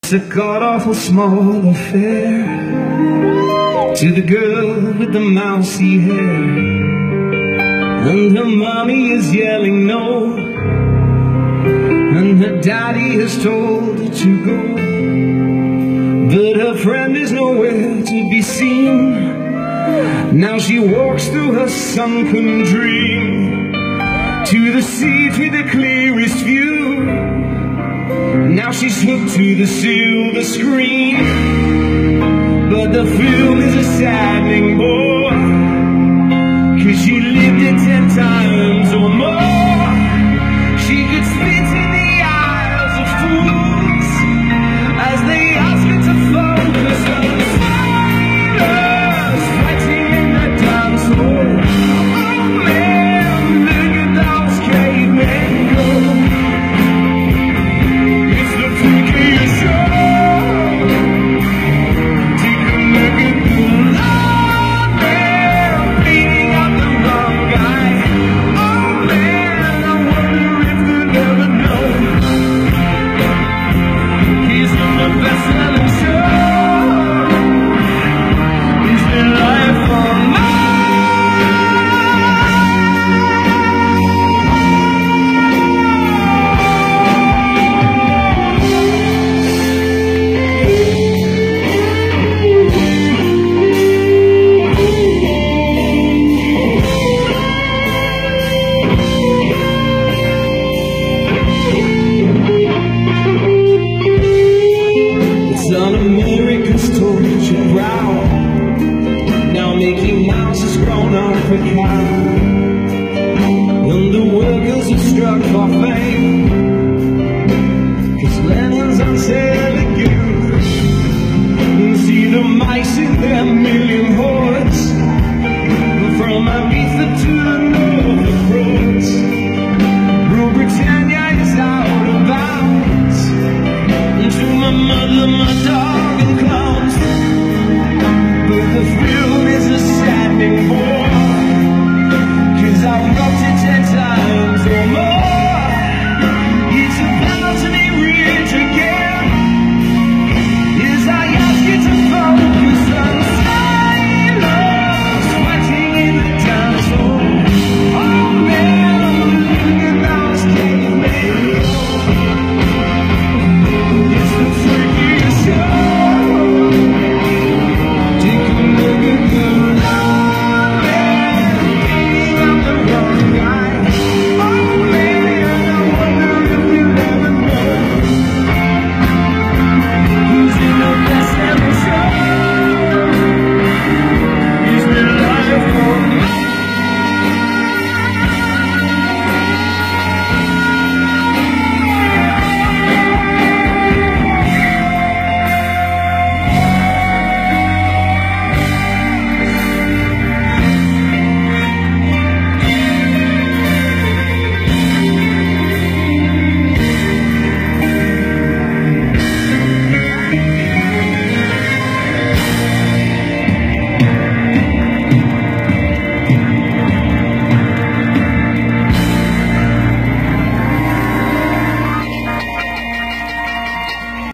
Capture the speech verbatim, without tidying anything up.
It's a god-awful small affair to the girl with the mousy hair, and her mommy is yelling no, and her daddy has told her to go, but her friend is nowhere to be seen. Now she walks through her sunken dream to the seat with the clearest view. Now she's hooked to the silver screen, but the film is a saddening bore, 'cause she lived it ten times or more. She could